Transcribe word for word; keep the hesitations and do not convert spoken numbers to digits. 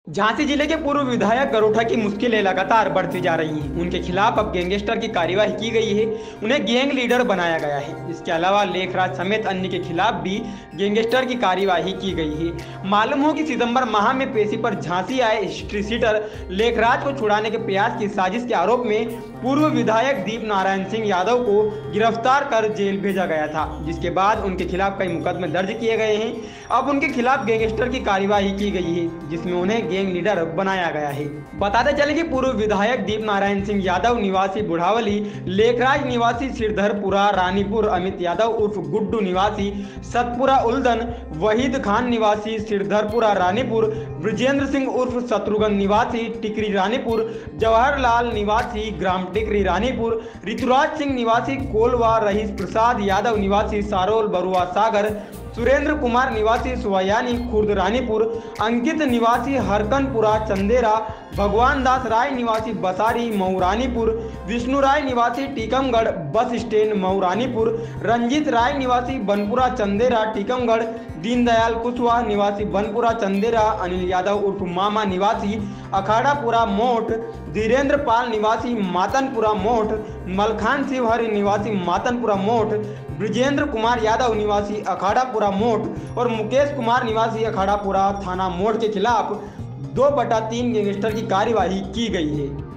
झांसी जिले के पूर्व विधायक गरोठा की मुश्किलें लगातार बढ़ती जा रही हैं। उनके खिलाफ अब गैंगस्टर की कार्यवाही की गई है। उन्हें गैंग लीडर बनाया गया है। इसके अलावा लेखराज समेत अन्य के खिलाफ भी गैंगस्टर की कार्यवाही की गई है। मालूम हो कि सितंबर माह में पेशी पर झांसी आए हिस्ट्री सीटर लेखराज को छुड़ाने के प्रयास की साजिश के आरोप में पूर्व विधायक दीप नारायण सिंह यादव को गिरफ्तार कर जेल भेजा गया था, जिसके बाद उनके खिलाफ कई मुकदमे दर्ज किए गए हैं। अब उनके खिलाफ गैंगस्टर की कार्यवाही की गई है, जिसमें उन्हें गैंग लीडर बनाया गया है। बताते चले कि पूर्व विधायक दीप नारायण सिंह यादव निवासी बुढ़ावली, लेखराज निवासी सिरधरपुरा रानीपुर, अमित यादव उर्फ गुड्डू निवासी सतपुरा उल्दन, वहीद खान निवासी सिरधरपुरा रानीपुर, ब्रजेंद्र सिंह उर्फ शत्रुघ्न निवासी टिकरी रानीपुर, जवाहरलाल निवासी ग्राम टिकरी रानीपुर, ऋतुराज सिंह निवासी कोलवा, रहीस प्रसाद यादव निवासी सारोल बरुआ सागर, सुरेंद्र कुमार निवासी सुवयानी खुर्द रानीपुर, अंकित निवासी हरकनपुरा चंदेरा, भगवान दास राय निवासी बसारी मऊ रानीपुर, विष्णु राय निवासी टीकमगढ़ बस स्टैंड मऊ रानीपुर, रंजीत राय निवासी बनपुरा चंदेरा टीकमगढ़, दीनदयाल कुशवाहा निवासी बनपुरा चंदेरा, अनिल यादव उर्फ मामा निवासी अखाड़ापुरा मोट, धीरेन्द्र पाल निवासी मातनपुरा मोट, मलखान शिवहरी निवासी मातनपुरा मोट, ब्रजेंद्र कुमार यादव निवासी अखाड़ापुरा मोट और मुकेश कुमार निवासी अखाड़ापुरा थाना मोट के खिलाफ दो बटा तीन गैंगस्टर की कार्यवाही की गई है।